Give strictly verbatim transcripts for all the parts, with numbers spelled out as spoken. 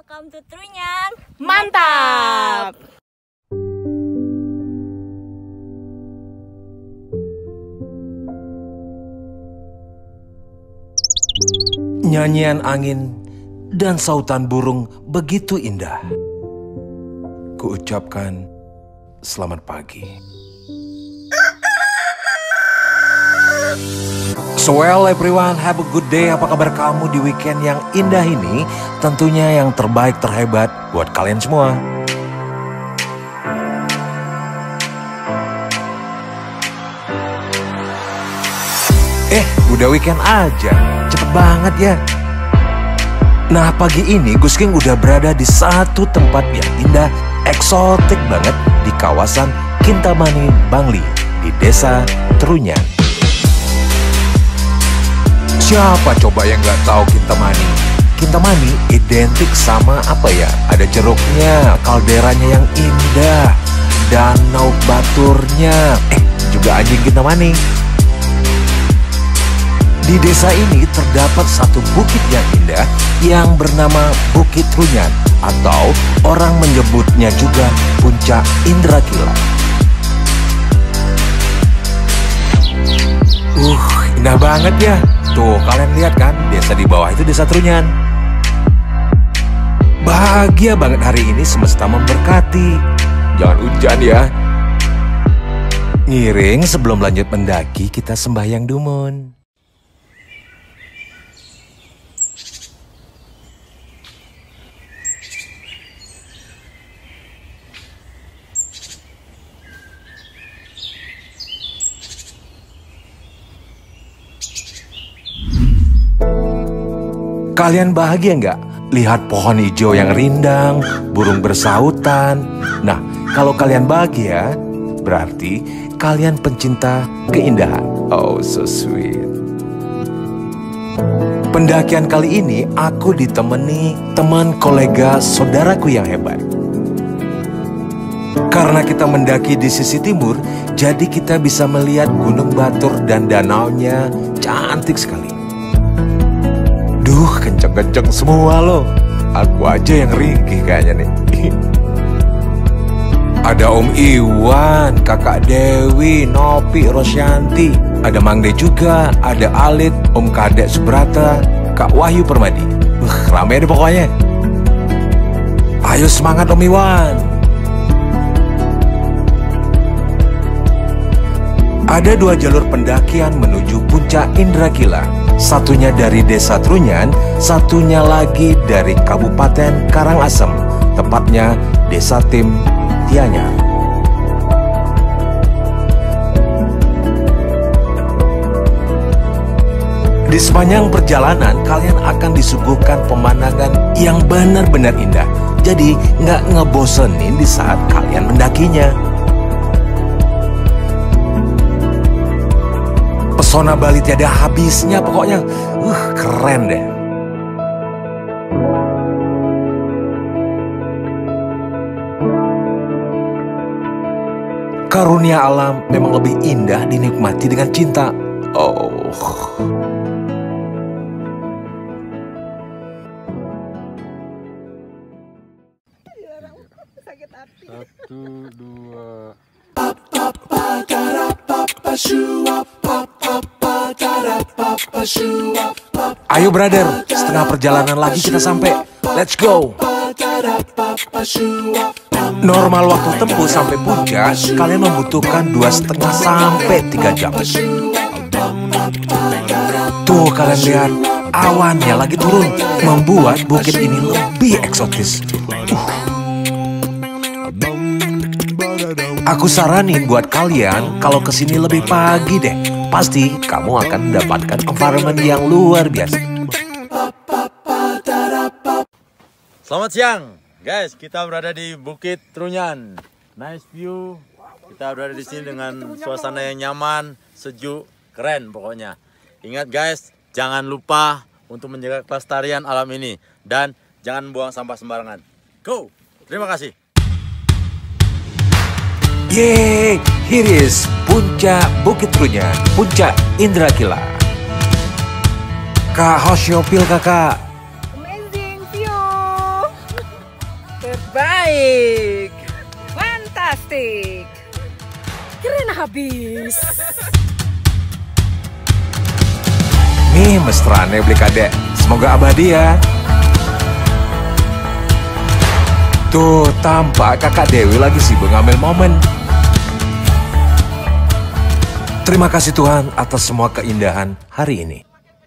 welcome to Trunyan. Mantap! Nyanyian angin dan sautan burung begitu indah. Kuucapkan selamat pagi. So well everyone, have a good day. Apa kabar kamu di weekend yang indah ini? Tentunya yang terbaik terhebat buat kalian semua. Eh, udah weekend aja. Cepet banget ya. Nah, pagi ini Gus King udah berada di satu tempat yang indah, eksotik banget di kawasan Kintamani, Bangli, di Desa Trunyan. Siapa coba yang nggak tahu Kintamani? Kintamani identik sama apa ya? Ada jeruknya, kalderanya yang indah, danau baturnya, eh juga anjing Kintamani. Di desa ini terdapat satu bukit yang indah yang bernama Bukit Trunyan, atau orang menyebutnya juga Puncak Indrakila. Uh, indah banget ya. Tuh, kalian lihat kan, desa di bawah itu Desa Trunyan. Bahagia banget hari ini, semesta memberkati. Jangan hujan ya. Ngiring sebelum lanjut mendaki, kita sembahyang dumun. Kalian bahagia nggak lihat pohon hijau yang rindang, burung bersautan? Nah, kalau kalian bahagia, berarti kalian pencinta keindahan. Oh, so sweet. Pendakian kali ini aku ditemani teman kolega saudaraku yang hebat. Karena kita mendaki di sisi timur, jadi kita bisa melihat Gunung Batur dan danaunya cantik sekali. Duh, kenceng-kenceng semua loh. Aku aja yang ringkih kayaknya nih. Ada Om Iwan, Kakak Dewi, Nopi, Rosyanti. Ada Mang De juga, ada Alit, Om Kadek Subrata, Kak Wahyu Permadi. Uh, rame deh pokoknya. Ayo semangat Om Iwan. Ada dua jalur pendakian menuju Puncak Indrakila. Satunya dari Desa Trunyan, satunya lagi dari Kabupaten Karangasem, tepatnya Desa Tim Tianyar. Di sepanjang perjalanan, kalian akan disuguhkan pemandangan yang benar-benar indah. Jadi nggak ngebosenin di saat kalian mendakinya. Pesona Bali tiada habisnya pokoknya. Uh, keren deh. Karunia alam memang lebih indah dinikmati dengan cinta. Oh. Satu, dua. Ayo brother, setengah perjalanan lagi kita sampai. Let's go. Normal waktu tempuh sampai puncak, kalian membutuhkan dua setengah sampai tiga jam. Tuh kalian lihat, awannya lagi turun, membuat bukit ini lebih eksotis. Uh. Aku saranin buat kalian kalau kesini lebih pagi deh. Pasti kamu akan mendapatkan environment yang luar biasa. Selamat siang, guys. Kita berada di Bukit Trunyan. Nice view. Kita berada di sini dengan suasana yang nyaman, sejuk, keren pokoknya. Ingat guys, jangan lupa untuk menjaga kelestarian alam ini dan jangan buang sampah sembarangan. Go. Terima kasih. Yeay, here is Puncak Bukit Trunyan, Puncak Indrakila. Kak, how's your feel kakak? Amazing view. Baik. Fantastik. Keren habis. Nih mesrane beli kadek, semoga abadi ya. Tuh, tampak kakak Dewi lagi sibuk ngambil momen. Terima kasih Tuhan atas semua keindahan hari ini.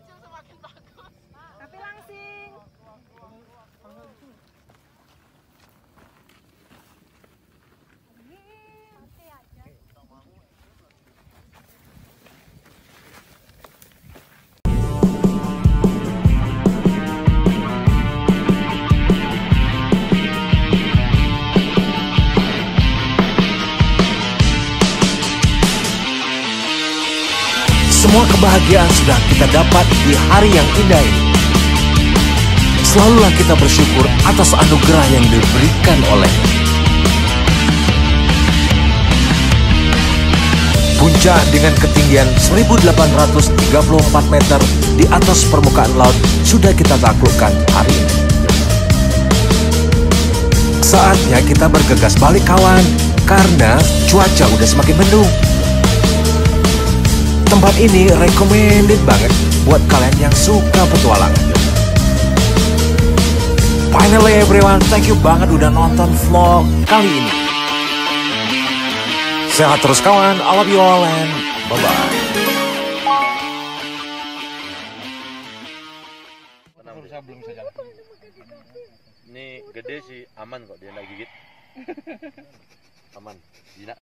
Semua kebahagiaan sudah kita dapat di hari yang indah ini. Selalulah kita bersyukur atas anugerah yang diberikan oleh puncak dengan ketinggian seribu delapan ratus tiga puluh empat meter di atas permukaan laut sudah kita taklukkan hari ini. Saatnya kita bergegas balik kawan, karena cuaca udah semakin mendung. Tempat ini recommended banget buat kalian yang suka petualangan. Finally everyone, thank you banget udah nonton vlog kali ini. Sehat terus kawan, I love you all and bye-bye. Ini gede sih, aman kok dia lagi gigit. Aman, jinak.